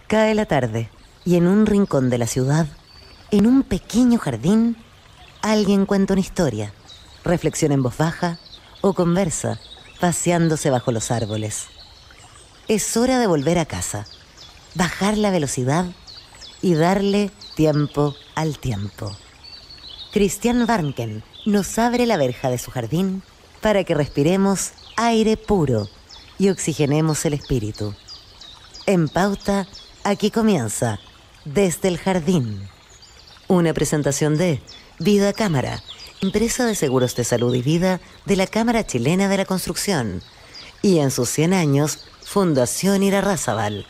Cae la tarde y en un rincón de la ciudad, en un pequeño jardín, alguien cuenta una historia, reflexiona en voz baja o conversa, paseándose bajo los árboles. Es hora de volver a casa, bajar la velocidad y darle tiempo al tiempo. Christian Warnken nos abre la verja de su jardín para que respiremos aire puro y oxigenemos el espíritu. En Pauta, aquí comienza Desde el Jardín. Una presentación de Vida Cámara, empresa de seguros de salud y vida de la Cámara Chilena de la Construcción. Y en sus 100 años, Fundación Irarrázaval.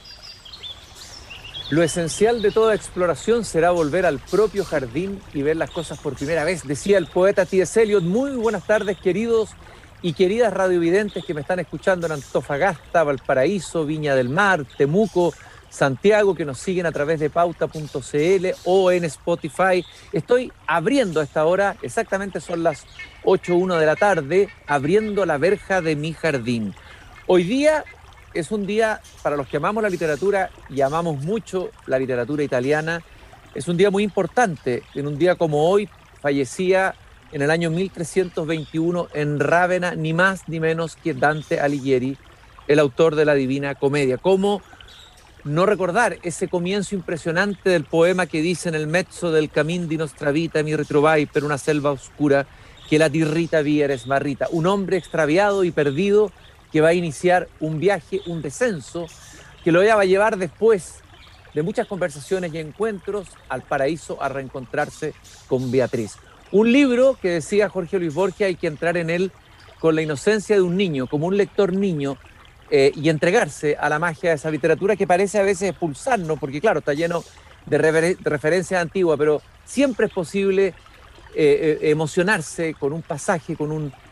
Lo esencial de toda exploración será volver al propio jardín y ver las cosas por primera vez, decía el poeta T.S. Eliot. Muy buenas tardes, queridos y queridas radiovidentes que me están escuchando en Antofagasta, Valparaíso, Viña del Mar, Temuco, Santiago, que nos siguen a través de pauta.cl o en Spotify. Estoy abriendo a esta hora, exactamente son las 8:01 de la tarde, abriendo la verja de mi jardín. Hoy día es un día para los que amamos la literatura y amamos mucho la literatura italiana. Es un día muy importante. En un día como hoy fallecía en el año 1321 en Rávena ni más ni menos que Dante Alighieri, el autor de la Divina Comedia. ¿Cómo no recordar ese comienzo impresionante del poema que dice en el mezzo del camin di nostra vita mi ritrovai per una selva oscura che la tirrita via smarrita? Un hombre extraviado y perdido que va a iniciar un viaje, un descenso, que lo va a llevar después de muchas conversaciones y encuentros al paraíso a reencontrarse con Beatriz. Un libro que decía Jorge Luis Borges, hay que entrar en él con la inocencia de un niño, como un lector niño, y entregarse a la magia de esa literatura que parece a veces expulsarnos, porque claro, está lleno de referencias antiguas, pero siempre es posible emocionarse con un pasaje, con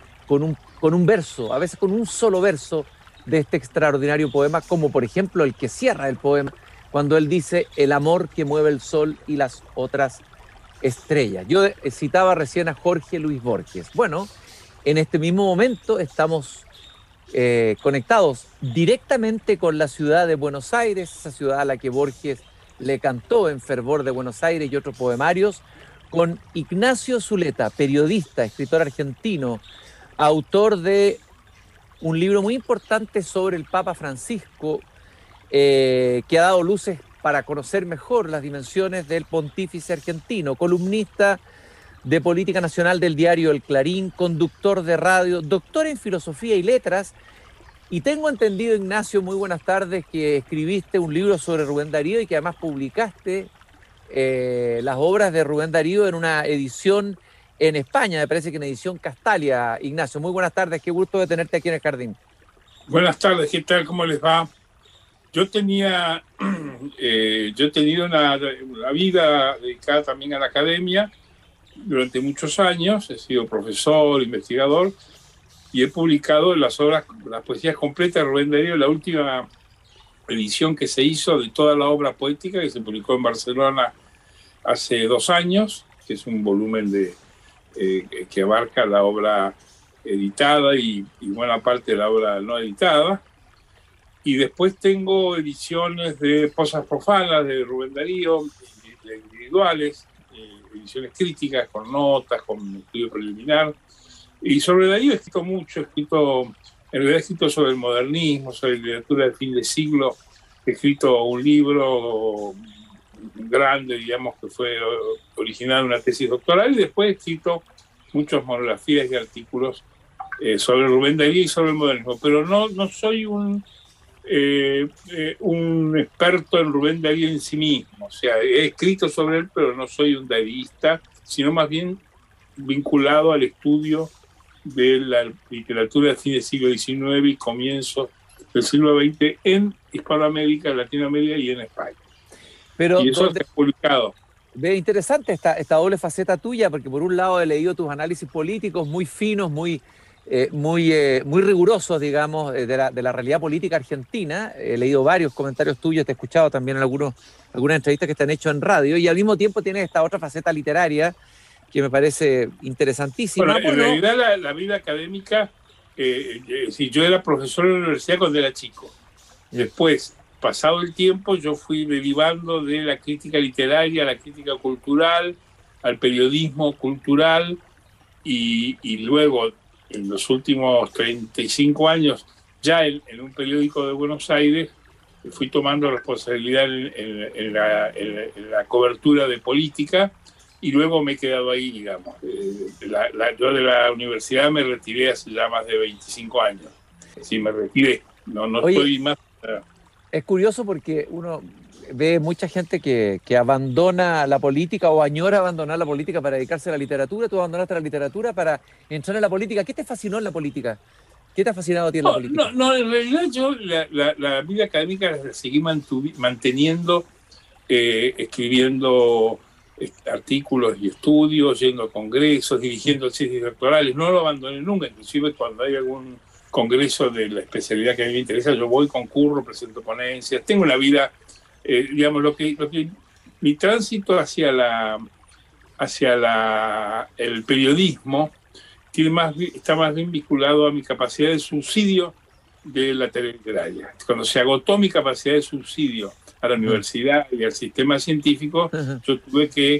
un verso, a veces con un solo verso de este extraordinario poema, como por ejemplo el que cierra el poema, cuando él dice el amor que mueve el sol y las otras estrellas. Yo citaba recién a Jorge Luis Borges. Bueno, en este mismo momento estamos conectados directamente con la ciudad de Buenos Aires, esa ciudad a la que Borges le cantó en Fervor de Buenos Aires y otros poemarios, con Ignacio Zuleta, periodista, escritor argentino, autor de un libro muy importante sobre el Papa Francisco, que ha dado luces para conocer mejor las dimensiones del pontífice argentino, columnista de política nacional del diario El Clarín, conductor de radio, doctor en filosofía y letras. Y tengo entendido, Ignacio, muy buenas tardes, que escribiste un libro sobre Rubén Darío y que además publicaste las obras de Rubén Darío en una edición en España, me parece que en edición Castalia. Ignacio, muy buenas tardes, qué gusto de tenerte aquí en el jardín. Buenas tardes, ¿qué tal? ¿Cómo les va? Yo he tenido una vida dedicada también a la academia durante muchos años. He sido profesor, investigador, y he publicado las poesías completas de Rubén Darío, la última edición que se hizo de toda la obra poética que se publicó en Barcelona hace 2 años, que es un volumen que abarca la obra editada y buena parte de la obra no editada. Y después tengo ediciones de Posas Profanas de Rubén Darío, de individuales, ediciones críticas con notas, con estudio preliminar. Y sobre Darío he escrito mucho, en realidad he escrito sobre el modernismo, sobre literatura del fin de siglo. He escrito un libro grande, digamos, que fue original de una tesis doctoral, y después he escrito muchas monografías y artículos sobre Rubén Darío y sobre el modernismo. Pero no soy un experto en Rubén Darío en sí mismo. O sea, he escrito sobre él, pero no soy un dadaísta, sino más bien vinculado al estudio de la literatura del fin del siglo XIX y comienzo del siglo XX en Hispanoamérica, Latinoamérica y en España. Pero y eso se ha publicado. Es interesante esta doble faceta tuya, porque por un lado he leído tus análisis políticos muy finos, muy rigurosos, digamos, de la realidad política argentina. He leído varios comentarios tuyos, te he escuchado también en algunas entrevistas que te han hecho en radio, y al mismo tiempo tienes esta otra faceta literaria que me parece interesantísima. Bueno, en realidad la vida académica, yo era profesor en la universidad cuando era chico. Después pasado el tiempo, yo fui derivando de la crítica literaria a la crítica cultural, al periodismo cultural, y luego, en los últimos 35 años, ya en un periódico de Buenos Aires, fui tomando responsabilidad en la cobertura de política, y luego me he quedado ahí, digamos. Yo de la universidad me retiré hace ya más de 25 años. Sí, me retiré. No Oye, estoy más... es curioso porque uno ve mucha gente que abandona la política o añora abandonar la política para dedicarse a la literatura. Tú abandonaste la literatura para entrar en la política. ¿Qué te fascinó en la política? ¿Qué te ha fascinado a ti en la política? En realidad yo la vida académica la seguí manteniendo, escribiendo artículos y estudios, yendo a congresos, dirigiendo tesis doctorales. No lo abandoné nunca, inclusive cuando hay algún congreso de la especialidad que a mí me interesa, yo voy, concurro, presento ponencias. Tengo una vida, digamos, mi tránsito hacia el periodismo está más bien vinculado a mi capacidad de subsidio de la tarea literaria. Cuando se agotó mi capacidad de subsidio a la universidad y al sistema científico, yo tuve que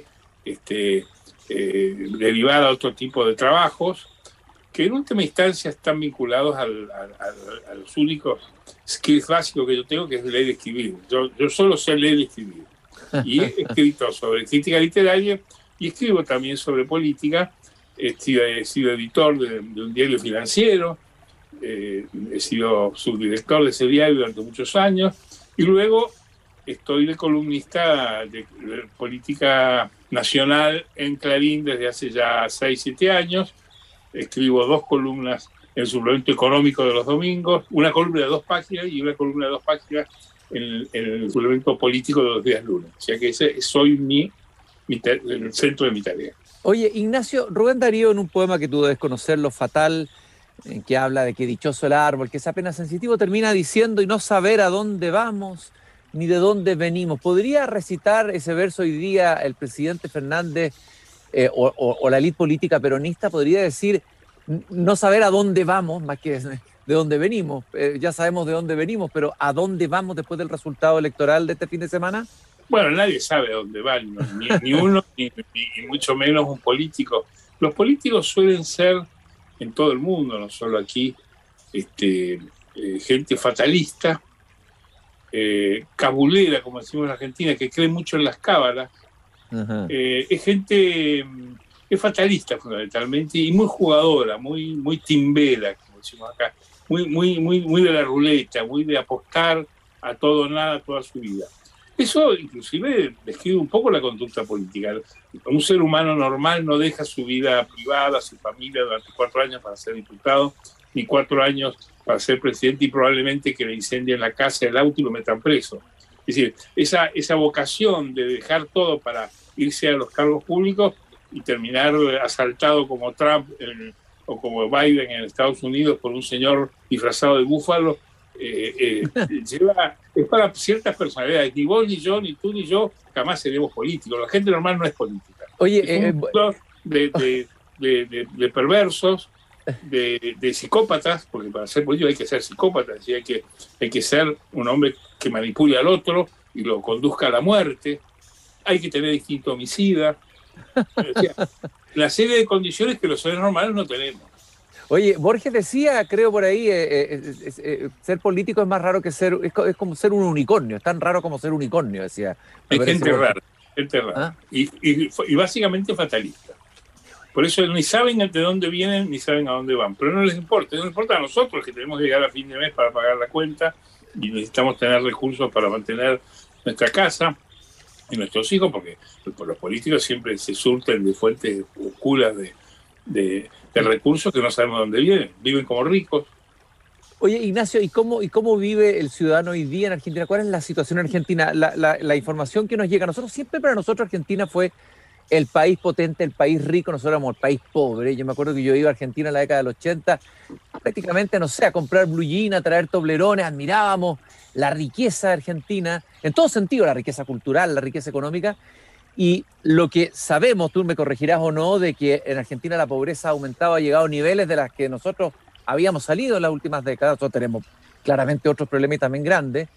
derivar a otro tipo de trabajos que en última instancia están vinculados a los únicos skills básicos que yo tengo, que es leer y escribir. Yo solo sé leer y escribir. Y he escrito sobre crítica literaria y escribo también sobre política. He sido editor de un diario financiero, he sido subdirector de ese diario durante muchos años, y luego estoy de columnista de política nacional en Clarín desde hace ya 6-7 años. Escribo 2 columnas en el suplemento económico de los domingos, una columna de 2 páginas y una columna de 2 páginas en el suplemento político de los días lunes. O sea que ese soy el centro de mi tarea. Oye, Ignacio, Rubén Darío, en un poema que tú debes conocer, Lo Fatal, en que habla de que dichoso el árbol, que es apenas sensitivo, termina diciendo y no saber a dónde vamos ni de dónde venimos. ¿Podría recitar ese verso hoy día el presidente Fernández o la élite política peronista? ¿Podría decir no saber a dónde vamos, más que de dónde venimos? Ya sabemos de dónde venimos, pero ¿a dónde vamos después del resultado electoral de este fin de semana? Bueno, nadie sabe a dónde van, ni uno, ni mucho menos un político. Los políticos suelen ser, en todo el mundo, no solo aquí, gente fatalista, cabulera, como decimos en Argentina, que cree mucho en las cábalas. Es gente, es fatalista fundamentalmente, y muy jugadora, muy timbera, como decimos acá, muy de la ruleta, muy de apostar a todo o nada toda su vida. Eso inclusive describe un poco la conducta política. Un ser humano normal no deja su vida privada, su familia durante 4 años para ser diputado, ni 4 años para ser presidente, y probablemente que le incendien la casa, el auto y lo metan preso. Es decir, esa vocación de dejar todo para irse a los cargos públicos y terminar asaltado como Trump o como Biden en Estados Unidos por un señor disfrazado de búfalo, es para ciertas personalidades. Ni vos, ni yo, ni tú, ni yo jamás seremos políticos. La gente normal no es política. Oye, es un mundo de perversos, de psicópatas, porque para ser político hay que ser psicópata, ¿sí? hay que ser un hombre que manipule al otro y lo conduzca a la muerte. Hay que tener instinto homicida. O sea, la serie de condiciones que los seres normales no tenemos. Oye, Borges decía, creo por ahí, ser político es más raro que es como ser un unicornio, es tan raro como ser unicornio, decía. Hay gente rara. ¿Ah? Y básicamente fatalista. Por eso ni saben de dónde vienen ni saben a dónde van. Pero no les importa, a nosotros que tenemos que llegar a fin de mes para pagar la cuenta y necesitamos tener recursos para mantener nuestra casa y nuestros hijos, porque los políticos siempre se surten de fuentes oscuras de recursos que no sabemos de dónde vienen. Viven como ricos. Oye, Ignacio, ¿y cómo vive el ciudadano hoy día en Argentina? ¿Cuál es la situación en Argentina? La información que nos llega a nosotros, siempre para nosotros Argentina fue el país potente, el país rico, nosotros éramos el país pobre. Yo me acuerdo que yo iba a Argentina en la década del 80, prácticamente, no sé, a comprar blue jean, a traer toblerones, admirábamos la riqueza argentina, en todo sentido, la riqueza cultural, la riqueza económica, y lo que sabemos, tú me corregirás o no, de que en Argentina la pobreza ha aumentado, ha llegado a niveles de las que nosotros habíamos salido en las últimas décadas. Nosotros tenemos claramente otros problemas también grandes,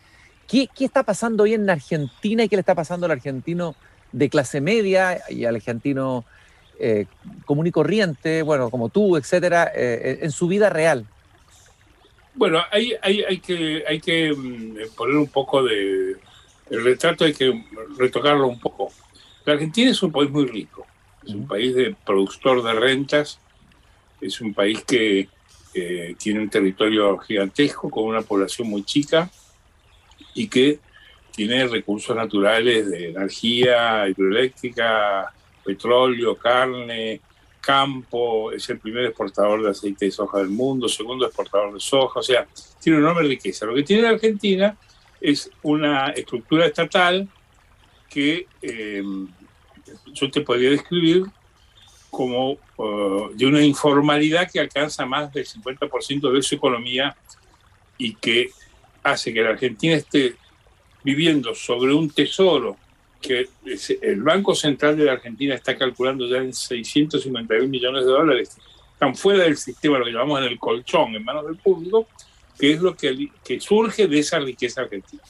¿Qué está pasando hoy en Argentina y qué le está pasando al argentino de clase media y al argentino común y corriente, bueno, como tú, etcétera, en su vida real? Bueno, hay que poner un poco de... El retrato hay que retocarlo un poco. La Argentina es un país muy rico, es un país de productor de rentas, es un país que tiene un territorio gigantesco con una población muy chica y que tiene recursos naturales de energía hidroeléctrica, petróleo, carne, campo, es el primer exportador de aceite de soja del mundo, segundo exportador de soja, o sea, tiene una enorme riqueza. Lo que tiene la Argentina es una estructura estatal que yo te podría describir como de una informalidad que alcanza más del 50% de su economía y que hace que la Argentina esté viviendo sobre un tesoro que el Banco Central de la Argentina está calculando ya en 651 millones de dólares, están fuera del sistema, lo que llamamos en el colchón, en manos del público, que es lo que surge de esa riqueza argentina.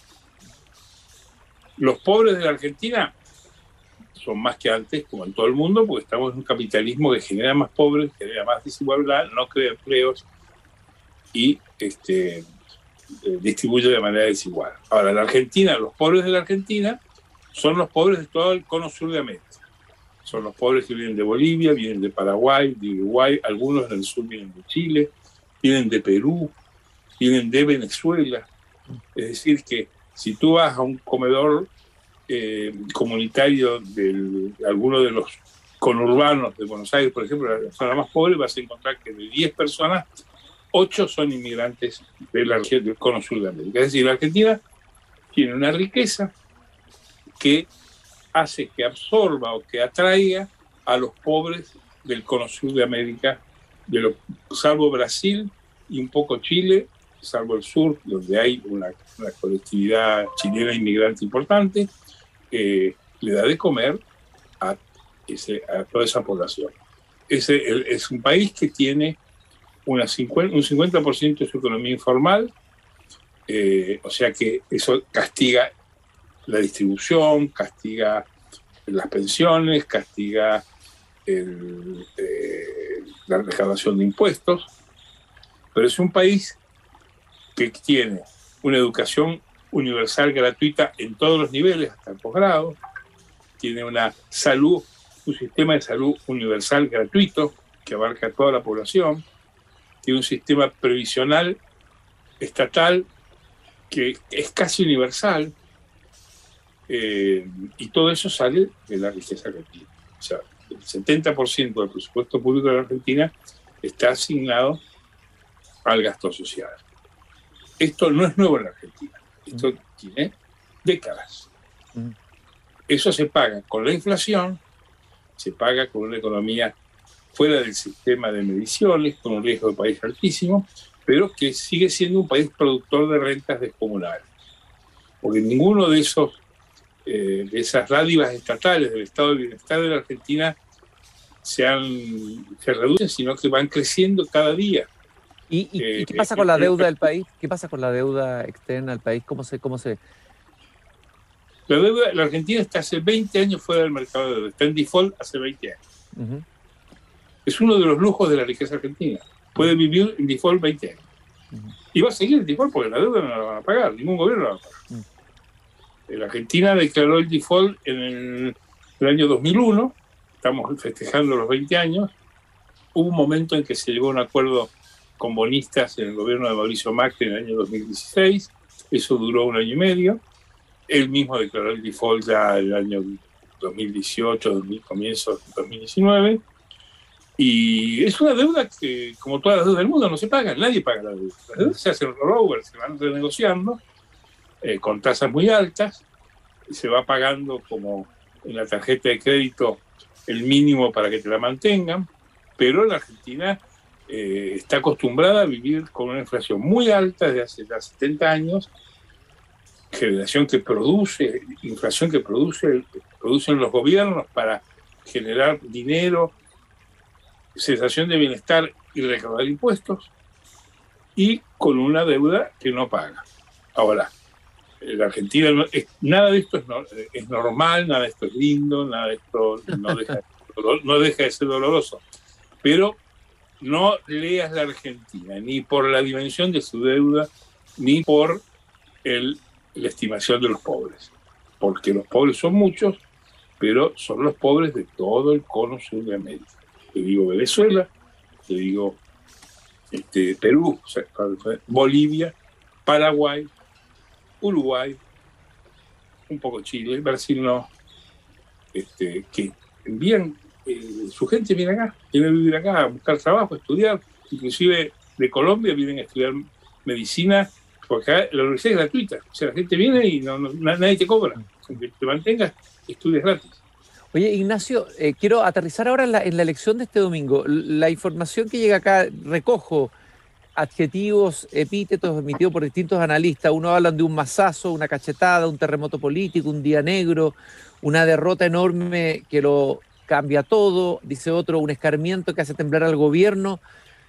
Los pobres de la Argentina son más que antes, como en todo el mundo, porque estamos en un capitalismo que genera más pobres, genera más desigualdad, no crea empleos y distribuye de manera desigual. Ahora, la Argentina, los pobres de la Argentina son los pobres de todo el cono sur de América. Son los pobres que vienen de Bolivia, vienen de Paraguay, de Uruguay, algunos en el sur vienen de Chile, vienen de Perú, vienen de Venezuela. Es decir, que si tú vas a un comedor comunitario de alguno de los conurbanos de Buenos Aires, por ejemplo, la zona más pobre, vas a encontrar que de 10 personas, 8 son inmigrantes de la región del cono sur de América. Es decir, la Argentina tiene una riqueza que hace que absorba o que atraiga a los pobres del cono sur de América, salvo Brasil y un poco Chile, salvo el sur, donde hay una colectividad chilena inmigrante importante, le da de comer a toda esa población. Es un país que tiene un 50% de su economía informal, o sea que eso castiga la distribución, castiga las pensiones, castiga la recaudación de impuestos, pero es un país que tiene una educación universal gratuita en todos los niveles, hasta el posgrado, tiene un sistema de salud universal gratuito que abarca a toda la población, tiene un sistema previsional estatal que es casi universal, y todo eso sale de la riqueza argentina. O sea, el 70% del presupuesto público de la Argentina está asignado al gasto social. Esto no es nuevo en la Argentina, esto tiene décadas. Eso se paga con la inflación, se paga con una economía fuera del sistema de mediciones, con un riesgo de país altísimo, pero que sigue siendo un país productor de rentas descomunales. Porque ninguno de esas dádivas estatales del estado de bienestar de la Argentina se reducen, sino que van creciendo cada día. ¿Y qué pasa con la deuda del país? ¿Qué pasa con la deuda externa del país? ¿Cómo se... La Argentina está hace 20 años fuera del mercado de deuda, está en default hace 20 años. Uh-huh. Es uno de los lujos de la riqueza argentina. Puede vivir en default 20 años. Uh-huh. Y va a seguir en default porque la deuda no la van a pagar, ningún gobierno la va a pagar. Uh-huh. La Argentina declaró el default en el año 2001, estamos festejando los 20 años. Hubo un momento en que se llegó a un acuerdo con bonistas en el gobierno de Mauricio Macri en el año 2016, eso duró 1 año y medio. Él mismo declaró el default ya el año 2018, comienzos de 2019. Y es una deuda que, como todas las deudas del mundo, no se paga, nadie paga la deuda. Las deudas se hacen rollover, se van renegociando con tasas muy altas, se va pagando como en la tarjeta de crédito el mínimo para que te la mantengan, pero la Argentina está acostumbrada a vivir con una inflación muy alta desde hace ya 70 años, inflación que producen los gobiernos para generar dinero, sensación de bienestar y recaudar impuestos, y con una deuda que no paga. Ahora, la Argentina, nada de esto es normal, nada de esto es lindo, nada de esto no deja de ser doloroso. Pero no leas la Argentina, ni por la dimensión de su deuda, ni por la estimación de los pobres. Porque los pobres son muchos, pero son los pobres de todo el cono sur de América. Te digo Venezuela, te digo Perú, o sea, Bolivia, Paraguay, Uruguay, un poco Chile, Brasil no, que envían, su gente viene acá, viene a vivir acá, a buscar trabajo, a estudiar, inclusive de Colombia vienen a estudiar medicina, porque acá la universidad es gratuita, o sea, la gente viene y nadie te cobra, aunque te mantengas, estudias gratis. Oye, Ignacio, quiero aterrizar ahora en la elección de este domingo. La información que llega acá, recojo adjetivos, epítetos emitidos por distintos analistas. Uno hablan de un mazazo, una cachetada, un terremoto político, un día negro, una derrota enorme que lo cambia todo. Dice otro, un escarmiento que hace temblar al gobierno.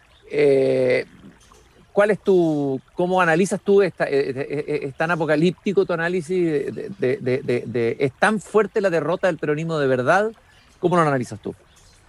¿Cómo analizas tú es tan apocalíptico tu análisis? ¿Es tan fuerte la derrota del peronismo de verdad? ¿Cómo lo analizas tú?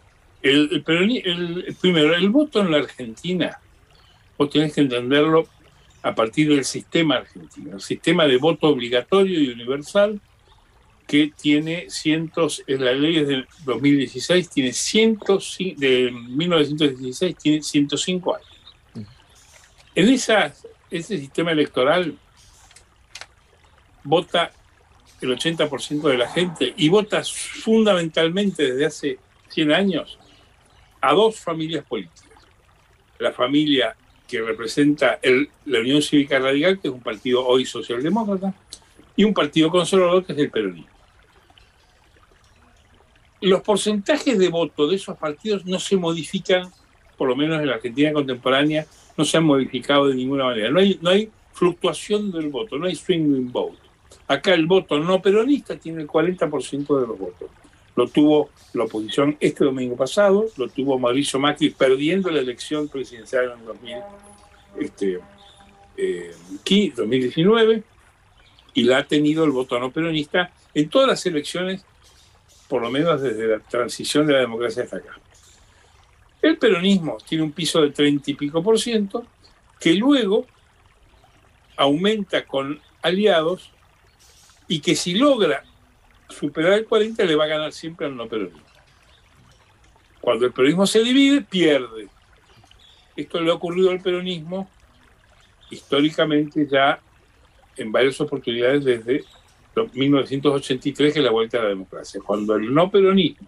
Primero, el voto en la Argentina, vos tenés que entenderlo a partir del sistema argentino, el sistema de voto obligatorio y universal que tiene en la ley de 2016, de 1916, tiene 105 años. En ese sistema electoral vota el 80% de la gente y vota fundamentalmente desde hace 100 años a dos familias políticas. La familia que representa la Unión Cívica Radical, que es un partido hoy socialdemócrata, y un partido conservador, que es el peronismo. Los porcentajes de voto de esos partidos no se modifican, por lo menos en la Argentina contemporánea, no se han modificado de ninguna manera. No hay fluctuación del voto, no hay swing vote. Acá el voto no peronista tiene el 40% de los votos. Lo tuvo la oposición este domingo pasado, lo tuvo Mauricio Macri perdiendo la elección presidencial en 2019, y la ha tenido el voto no peronista en todas las elecciones, por lo menos desde la transición de la democracia hasta acá. El peronismo tiene un piso de 30 y pico %, que luego aumenta con aliados y que si logra superar el 40 le va a ganar siempre al no peronismo. Cuando el peronismo se divide, pierde. Esto le ha ocurrido al peronismo históricamente ya en varias oportunidades desde 1983, que es la vuelta a la democracia. Cuando el no peronismo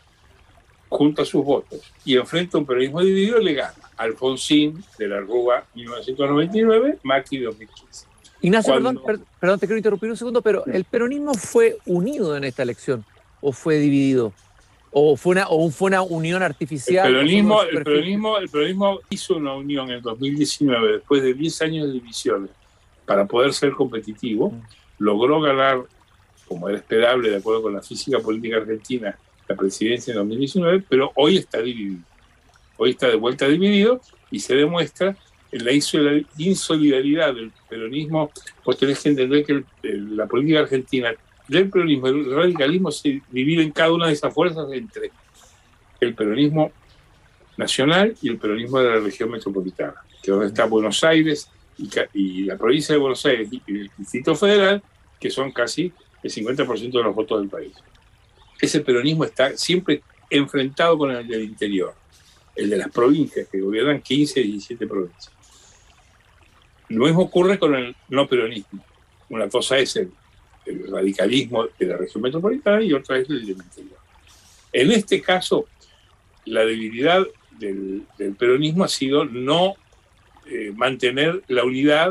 junta sus votos y enfrenta un peronismo dividido, le gana. Alfonsín de la Rúa 1999, Macri 2015. Ignacio, perdón, te quiero interrumpir un segundo, pero ¿el peronismo fue unido en esta elección o fue dividido? ¿O fue una unión artificial? El peronismo hizo una unión en 2019, después de 10 años de divisiones, para poder ser competitivo. Logró ganar, como era esperable, de acuerdo con la física política argentina, la presidencia en 2019, pero hoy está dividido. Hoy está de vuelta dividido y se demuestra en la insolidaridad del peronismo. Vos tenés que entender que la política argentina del peronismo y el radicalismo se divide en cada una de esas fuerzas entre el peronismo nacional y el peronismo de la región metropolitana, que es donde está Buenos Aires y la provincia de Buenos Aires y el Distrito Federal, que son casi el 50% de los votos del país. Ese peronismo está siempre enfrentado con el del interior, el de las provincias, que gobiernan 15, 17 provincias. Lo mismo ocurre con el no peronismo. Una cosa es el radicalismo de la región metropolitana y otra es el del interior. En este caso, la debilidad del peronismo ha sido no mantener la unidad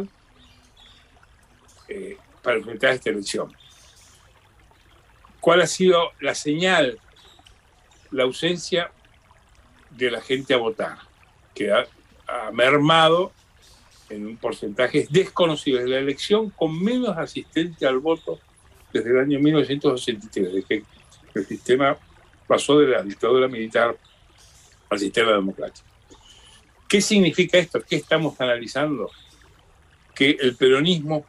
para enfrentar esta elección. ¿Cuál ha sido la señal? La ausencia de la gente a votar, que ha mermado en un porcentaje desconocido de la elección, con menos asistencia al voto desde el año 1983, desde que el sistema pasó de la dictadura militar al sistema democrático. ¿Qué significa esto? ¿Qué estamos analizando? Que el peronismo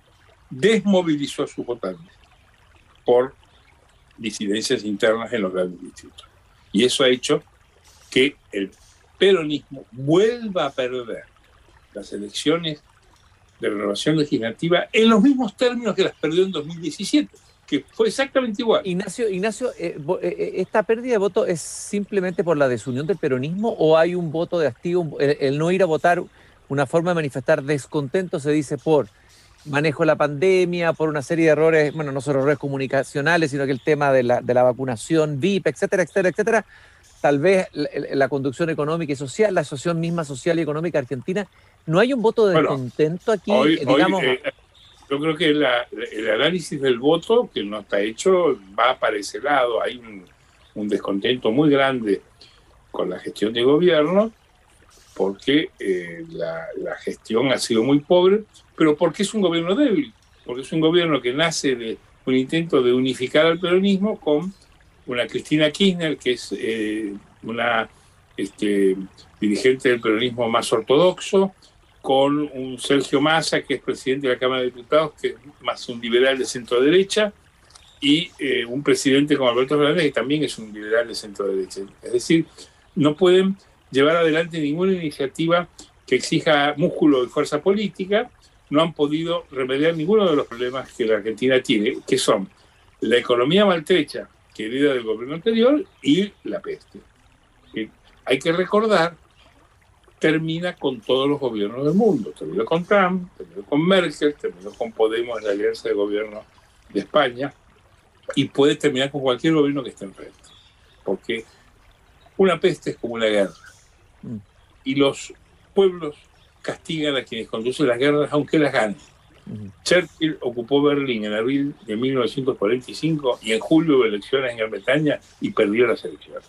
desmovilizó a sus votantes por disidencias internas en los grandes distritos. Y eso ha hecho que el peronismo vuelva a perder las elecciones de renovación legislativa en los mismos términos que las perdió en 2017, que fue exactamente igual. Ignacio, ¿esta pérdida de voto es simplemente por la desunión del peronismo o hay un voto de hastío, el no ir a votar, una forma de manifestar descontento, se dice, por manejo de la pandemia, por una serie de errores, bueno, no solo errores comunicacionales, sino que el tema de la vacunación, VIP, etcétera, etcétera, etcétera? Tal vez la conducción económica y social, la asociación misma social y económica argentina. ¿No hay un voto de descontento aquí? Digamos, yo creo que el análisis del voto, que no está hecho, va para ese lado. Hay un descontento muy grande con la gestión de gobierno, porque la gestión ha sido muy pobre, pero porque es un gobierno débil, porque es un gobierno que nace de un intento de unificar al peronismo con una Cristina Kirchner, que es una dirigente del peronismo más ortodoxo, con un Sergio Massa, que es presidente de la Cámara de Diputados, que es más un liberal de centro-derecha, y un presidente como Alberto Fernández, que también es un liberal de centro-derecha. Es decir, no pueden llevar adelante ninguna iniciativa que exija músculo y fuerza política. No han podido remediar ninguno de los problemas que la Argentina tiene, que son la economía maltrecha, que hereda del gobierno anterior, y la peste. Hay que recordar, termina con todos los gobiernos del mundo. Terminó con Trump, terminó con Merkel, terminó con Podemos en la alianza de gobierno de España, y puede terminar con cualquier gobierno que esté enfrente. Porque una peste es como una guerra. Y los pueblos castigan a quienes conducen las guerras, aunque las ganen. Churchill ocupó Berlín en abril de 1945 y en julio hubo elecciones en Gran Bretaña y perdió las elecciones.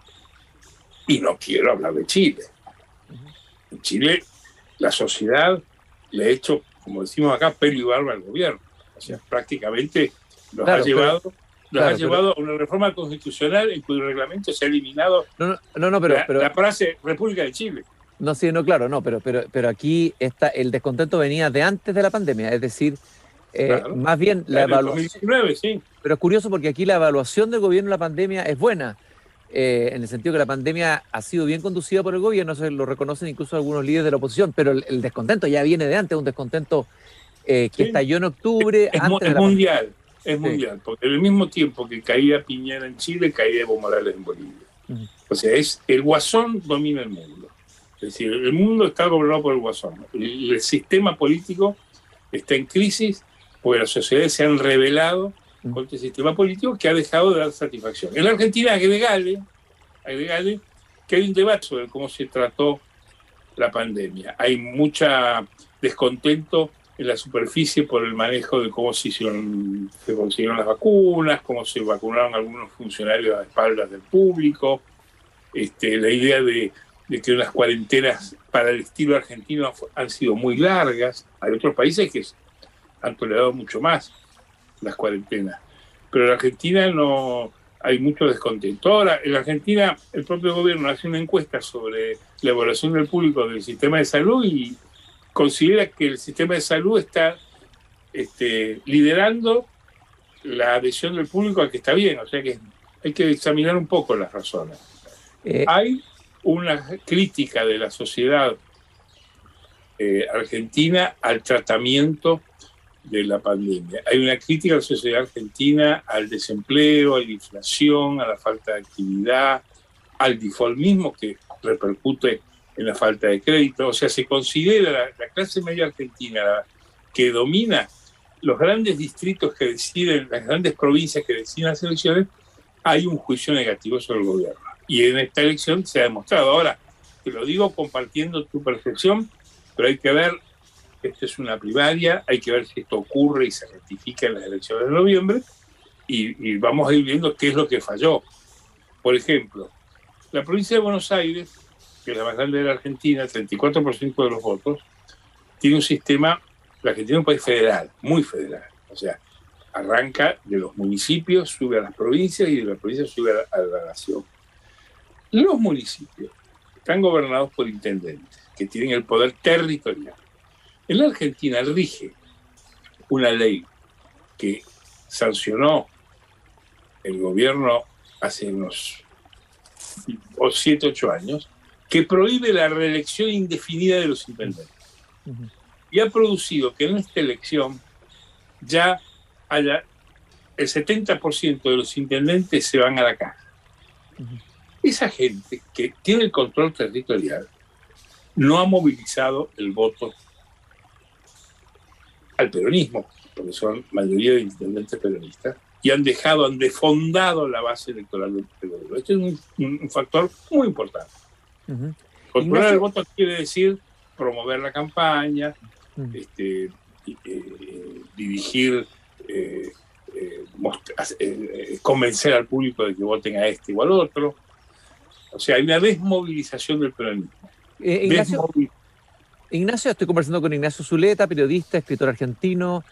Y no quiero hablar de Chile. En Chile, la sociedad le ha hecho, como decimos acá, pelo y barba al gobierno. O sea, prácticamente los ha llevado a una reforma constitucional en cuyo reglamento se ha eliminado la frase República de Chile. No, sí, no, claro, no, pero aquí el descontento venía de antes de la pandemia, es decir, más bien la evaluación. 2019, sí. Pero es curioso porque aquí la evaluación del gobierno de la pandemia es buena, en el sentido que la pandemia ha sido bien conducida por el gobierno, eso lo reconocen incluso algunos líderes de la oposición, pero el descontento ya viene de antes, un descontento que estalló en octubre. Es mundial, porque al mismo tiempo que caía Piñera en Chile, caía Evo Morales en Bolivia. O sea, el guasón domina el mundo. Es decir, el mundo está gobernado por el guasón. El sistema político está en crisis porque las sociedades se han rebelado contra el sistema político que ha dejado de dar satisfacción. En la Argentina, agregale que hay un debate sobre cómo se trató la pandemia. Hay mucho descontento en la superficie por el manejo de cómo se consiguieron las vacunas, cómo se vacunaron algunos funcionarios a espaldas del público, la idea de que las cuarentenas para el estilo argentino han sido muy largas. Hay otros países que han tolerado mucho más las cuarentenas, pero en Argentina no hay mucho descontento. Ahora, en Argentina el propio gobierno hace una encuesta sobre la evaluación del público del sistema de salud y considera que el sistema de salud está liderando la adhesión del público a que está bien, o sea que hay que examinar un poco las razones. Hay una crítica de la sociedad argentina al tratamiento de la pandemia. Hay una crítica de la sociedad argentina al desempleo, a la inflación, a la falta de actividad, al default mismo que repercute en la falta de crédito. O sea, se considera la clase media argentina que domina los grandes distritos que deciden, las grandes provincias que deciden las elecciones, hay un juicio negativo sobre el gobierno. Y en esta elección se ha demostrado. Ahora, te lo digo compartiendo tu percepción, pero hay que ver, esta es una primaria, hay que ver si esto ocurre y se rectifica en las elecciones de noviembre, y vamos a ir viendo qué es lo que falló. Por ejemplo, la provincia de Buenos Aires, que es la más grande de la Argentina, 34% de los votos, tiene un sistema, la Argentina es un país federal, muy federal, o sea, arranca de los municipios, sube a las provincias y de las provincias sube a la nación. Los municipios están gobernados por intendentes que tienen el poder territorial. En la Argentina rige una ley que sancionó el gobierno hace unos 7, 8 años, que prohíbe la reelección indefinida de los intendentes. Y ha producido que en esta elección ya haya el 70% de los intendentes se van a la casa. Esa gente que tiene el control territorial no ha movilizado el voto al peronismo, porque son mayoría de intendentes peronistas, y han defondado la base electoral del peronismo. Este es un factor muy importante. Controlar el voto quiere decir promover la campaña, dirigir, convencer al público de que voten a este o al otro. O sea, hay una desmovilización del peronismo. Ignacio, estoy conversando con Ignacio Zuleta, periodista, escritor argentino.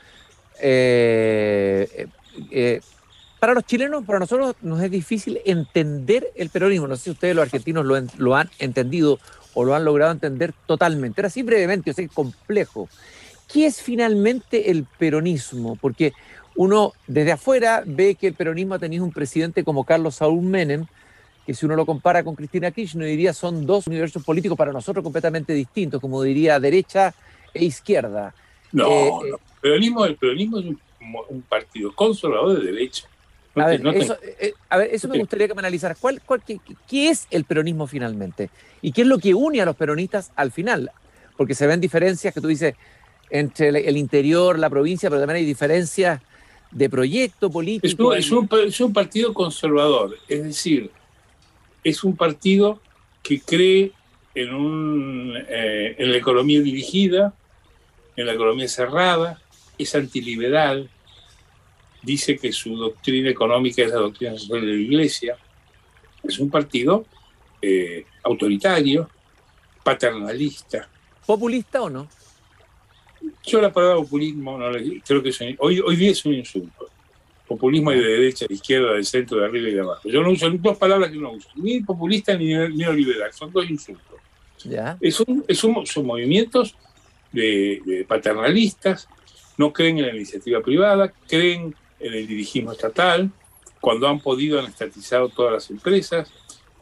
Para los chilenos, para nosotros nos es difícil entender el peronismo. No sé si ustedes los argentinos lo han entendido o lo han logrado entender totalmente. Ahora sí, brevemente, yo sé que es complejo. ¿Qué es finalmente el peronismo? Porque uno desde afuera ve que el peronismo ha tenido un presidente como Carlos Saúl Menem, que si uno lo compara con Cristina Kirchner, diría son dos universos políticos para nosotros completamente distintos, como diría derecha e izquierda. No. El peronismo es un partido conservador de derecha. Eso me gustaría que me analizaras. ¿Qué es el peronismo finalmente? ¿Y qué es lo que une a los peronistas al final? Porque se ven diferencias que tú dices entre el interior, la provincia, pero también hay diferencias de proyecto político. Es un partido conservador, es decir, es un partido que cree en la economía dirigida, en la economía cerrada, es antiliberal, dice que su doctrina económica es la doctrina social de la Iglesia, es un partido autoritario, paternalista. ¿Populista o no? Yo la palabra populismo creo que hoy día es un insulto. Populismo hay de derecha, de izquierda, de centro, de arriba y de abajo. Yo no uso dos palabras que no uso, ni populista ni neoliberal, son dos insultos. ¿Ya? Son movimientos de paternalistas, no creen en la iniciativa privada, creen en el dirigismo estatal, cuando han podido han estatizado todas las empresas,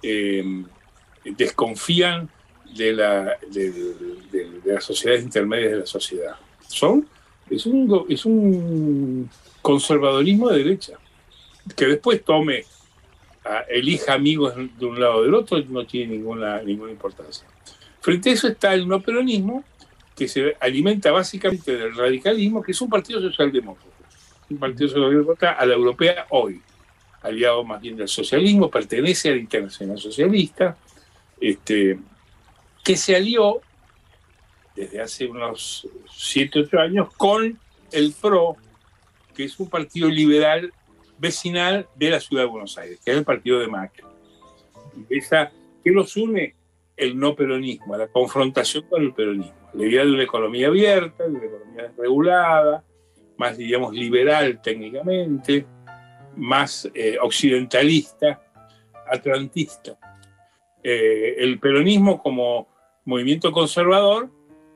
desconfían de las sociedades intermedias de la sociedad. Es un conservadorismo de derecha. Que después elija amigos de un lado o del otro, no tiene ninguna importancia. Frente a eso está el no peronismo, que se alimenta básicamente del radicalismo, que es un partido socialdemócrata. Un partido socialdemócrata a la europea hoy, aliado más bien del socialismo, pertenece a la Internacional Socialista, que se alió desde hace unos 7, 8 años con el PRO, que es un partido liberal vecinal de la ciudad de Buenos Aires, que es el partido de Macri. ¿Qué los une? El no peronismo, la confrontación con el peronismo. La idea de una economía abierta, de una economía desregulada, más, digamos, liberal técnicamente, más occidentalista, atlantista. El peronismo como movimiento conservador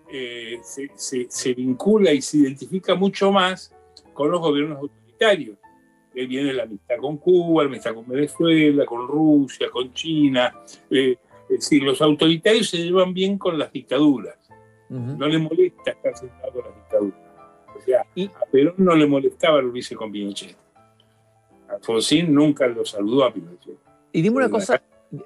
se vincula y se identifica mucho más con los gobiernos autoritarios. Viene la amistad con Cuba, la amistad con Venezuela, con Rusia, con China. Es decir, los autoritarios se llevan bien con las dictaduras. No les molesta estar sentado con las dictaduras. O sea, a Perón no le molestaba reunirse con Pinochet. Alfonsín nunca lo saludó a Pinochet. Y dime una cosa,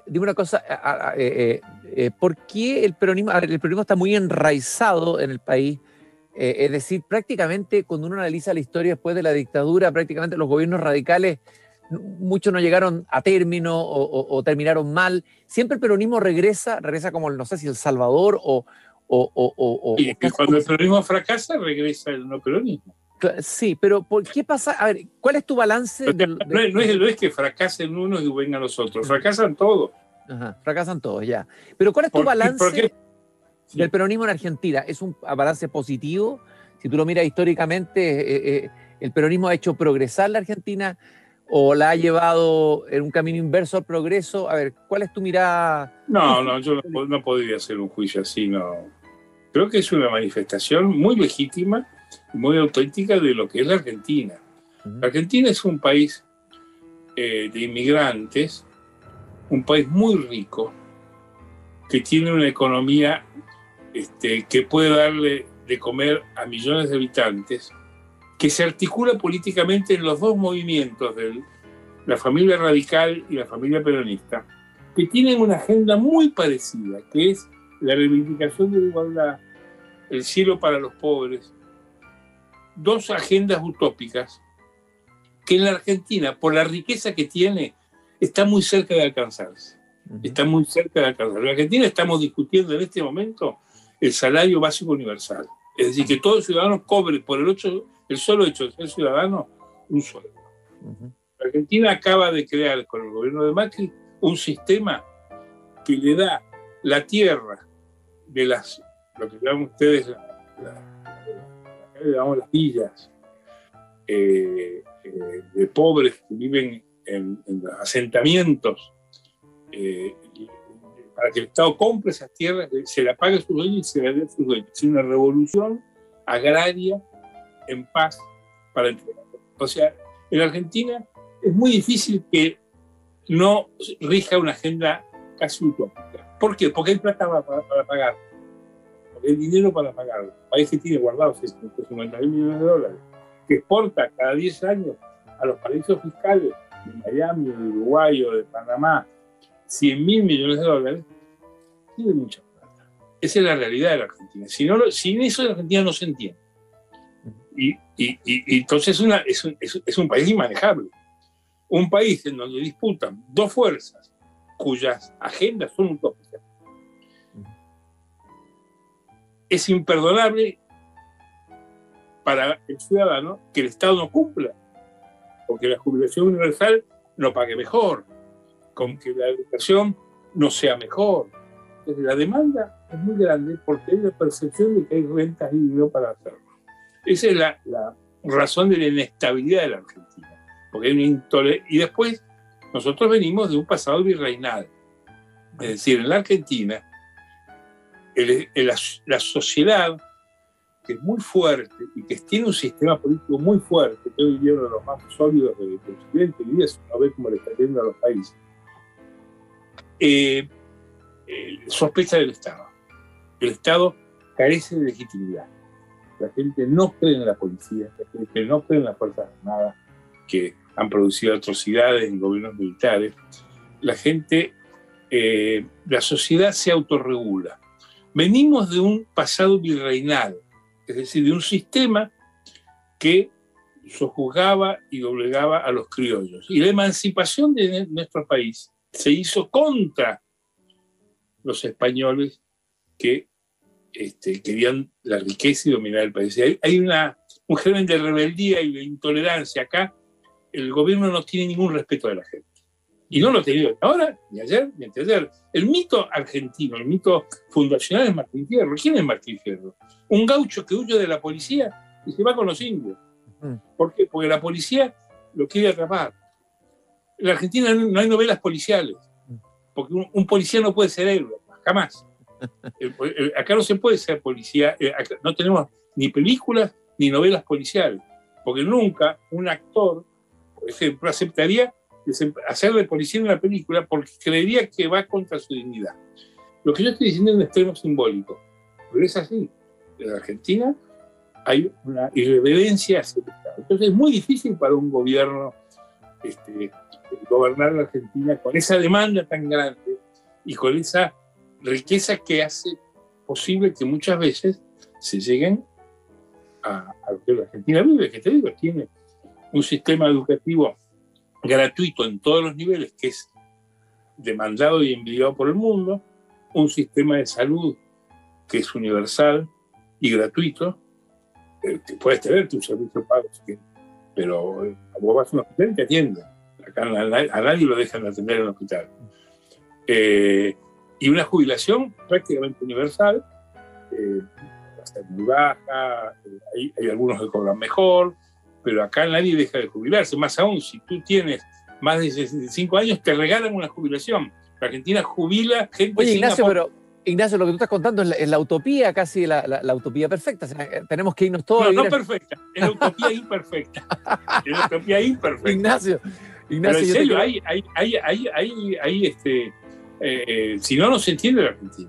¿por qué el peronismo? A ver, el peronismo está muy enraizado en el país. Es decir, prácticamente cuando uno analiza la historia después de la dictadura, prácticamente los gobiernos radicales, muchos no llegaron a término o terminaron mal. Siempre el peronismo regresa como, no sé si El Salvador y cuando el peronismo fracasa, regresa el no peronismo. Sí, pero ¿por qué pasa? A ver, ¿cuál es tu balance? No es que fracasen unos y vengan los otros, fracasan todos. Ajá, fracasan todos, ya. Pero ¿cuál es tu balance del peronismo en Argentina? ¿Es un balance positivo? Si tú lo miras históricamente, ¿el peronismo ha hecho progresar la Argentina o la ha llevado en un camino inverso al progreso? A ver, ¿cuál es tu mirada? No, yo no podría hacer un juicio así, no. Creo que es una manifestación muy legítima muy auténtica de lo que es la Argentina. La Argentina es un país de inmigrantes, un país muy rico, que tiene una economía que puede darle de comer a millones de habitantes, que se articula políticamente en los dos movimientos de la familia radical y la familia peronista, que tienen una agenda muy parecida, que es la reivindicación de la igualdad, el cielo para los pobres, dos agendas utópicas que en la Argentina, por la riqueza que tiene, está muy cerca de alcanzarse. Está muy cerca de alcanzarse. En la Argentina estamos discutiendo en este momento el salario básico universal. Es decir, que todo ciudadano cobre por el solo hecho de ser ciudadano un sueldo. La Argentina acaba de crear con el gobierno de Macri un sistema que le da la tierra de lo que llaman ustedes las villas de pobres que viven en los asentamientos, para que el Estado compre esas tierras, se la pague a sus dueños y se la dé a sus dueños. Es una revolución agraria en paz para entregar. O sea, en Argentina es muy difícil que no rija una agenda casi utópica. ¿Por qué? Porque hay plata para pagar. Porque hay dinero para pagar. El país que tiene guardados 50 mil millones de dólares, que exporta cada 10 años a los paraísos fiscales de Miami, de Uruguay o de Panamá 100 mil millones de dólares, tiene mucha plata. Esa es la realidad de la Argentina. Sin eso la Argentina no se entiende. Y entonces es un país inmanejable. Un país en donde disputan dos fuerzas cuyas agendas son utópicas. Es imperdonable para el ciudadano que el Estado no cumpla, porque la jubilación universal no pague mejor, con que la educación no sea mejor. Entonces, la demanda es muy grande porque hay la percepción de que hay rentas y dinero para hacerlo. Esa es la razón de la inestabilidad de la Argentina, porque hay una intolerancia. Y después, nosotros venimos de un pasado virreinal. Es decir, en la Argentina, la sociedad, que es muy fuerte y que tiene un sistema político muy fuerte, que hoy día uno de los más sólidos del Occidente, y eso no ve cómo le está yendo a los países, sospecha del Estado. El Estado carece de legitimidad. La gente no cree en la policía, la gente no cree en las Fuerzas Armadas, que han producido atrocidades en gobiernos militares. La sociedad se autorregula. Venimos de un pasado virreinal, es decir, de un sistema que sojuzgaba y doblegaba a los criollos. Y la emancipación de nuestro país se hizo contra los españoles que querían la riqueza y dominar el país. Hay un germen de rebeldía y de intolerancia. Acá el gobierno no tiene ningún respeto de la gente. Y no lo ha tenido ahora, ni ayer, ni anteayer. El mito argentino, el mito fundacional es Martín Fierro. ¿Quién es Martín Fierro? Un gaucho que huye de la policía y se va con los indios. ¿Por qué? Porque la policía lo quiere atrapar. En la Argentina no hay novelas policiales, porque un policía no puede ser héroe, jamás. Acá no se puede ser policía, acá no tenemos ni películas ni novelas policiales, porque nunca un actor, por ejemplo, aceptaría hacer de policía en una película porque creería que va contra su dignidad. Lo que yo estoy diciendo es un extremo simbólico, pero es así. En la Argentina hay una irreverencia hacia el Estado. Entonces es muy difícil para un gobierno gobernar la Argentina con esa demanda tan grande y con esa riqueza que hace posible que muchas veces se lleguen a lo que la Argentina vive, que te digo, tiene un sistema educativo gratuito en todos los niveles, que es demandado y envidiado por el mundo, un sistema de salud que es universal y gratuito, que puedes tener tu servicio pago, pero vos vas a un hospital y te atienden. Acá a nadie lo dejan de atender en el hospital. Y una jubilación prácticamente universal, va a ser muy baja, hay algunos que cobran mejor, pero acá nadie deja de jubilarse. Más aún, si tú tienes más de 65 años, te regalan una jubilación. La Argentina jubila gente. Oye, Ignacio, pero Ignacio, lo que tú estás contando es la utopía, casi la utopía perfecta. O sea, tenemos que irnos todos a vivir. No perfecta, es la utopía imperfecta. Es la utopía imperfecta. Ignacio, pero en serio, si no se entiende la Argentina.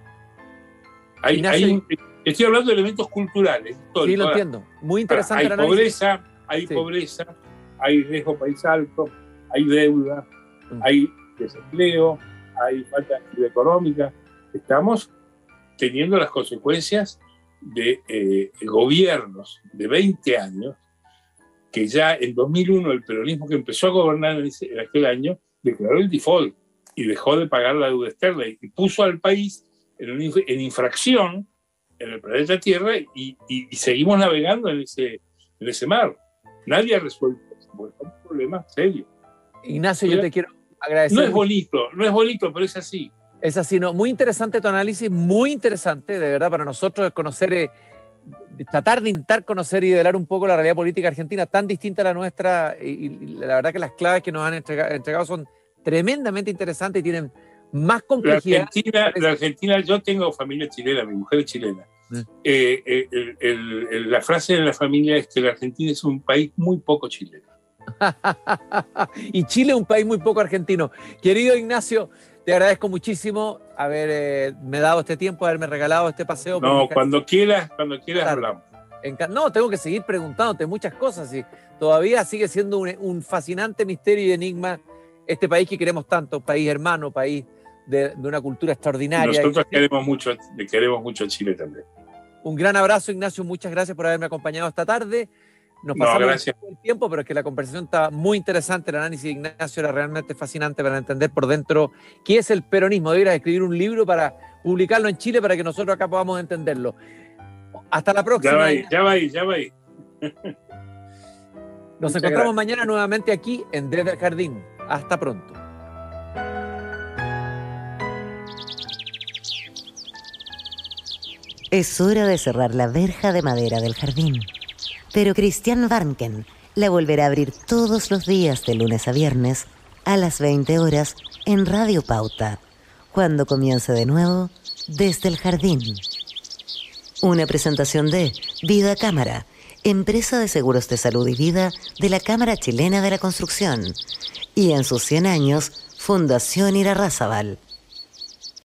Estoy hablando de elementos culturales, históricos. Sí, lo entiendo. Muy interesante el análisis. Hay pobreza, hay riesgo país alto, hay deuda, hay desempleo, hay falta de actividad económica. Estamos teniendo las consecuencias de gobiernos de 20 años, que ya en 2001 el peronismo que empezó a gobernar en aquel año declaró el default y dejó de pagar la deuda externa y puso al país en infracción en el planeta Tierra y seguimos navegando en ese mar. Nadie ha resuelto eso, porque es un problema serio. Ignacio, yo te quiero agradecer. No es bonito, pero es así. Es así, ¿no? Muy interesante tu análisis, muy interesante, de verdad, para nosotros conocer, tratar de intentar conocer y develar un poco la realidad política argentina, tan distinta a la nuestra, y la verdad que las claves que nos han entregado son tremendamente interesantes y tienen más complejidad. La Argentina, yo tengo familia chilena, mi mujer es chilena. La frase de la familia es que la Argentina es un país muy poco chileno. Y Chile es un país muy poco argentino. Querido Ignacio, te agradezco muchísimo haberme dado este tiempo, haberme regalado este paseo. No, cuando quieras hablamos. No, tengo que seguir preguntándote muchas cosas y todavía sigue siendo un fascinante misterio y enigma este país que queremos tanto, país hermano, país de una cultura extraordinaria. Nosotros queremos mucho a Chile también. Un gran abrazo, Ignacio, muchas gracias por haberme acompañado esta tarde. Nos pasamos el tiempo, pero es que la conversación estaba muy interesante. El análisis de Ignacio era realmente fascinante para entender por dentro qué es el peronismo. Deberías escribir un libro para publicarlo en Chile para que nosotros acá podamos entenderlo. Hasta la próxima. Ya va ahí. Nos encontramos mañana nuevamente aquí en Desde el Jardín. Hasta pronto. Es hora de cerrar la verja de madera del jardín. Pero Christian Warnken la volverá a abrir todos los días de lunes a viernes a las 20 horas en Radio Pauta, cuando comience de nuevo Desde el Jardín. Una presentación de Vida Cámara, empresa de seguros de salud y vida de la Cámara Chilena de la Construcción. Y en sus 100 años, Fundación Irarrázaval.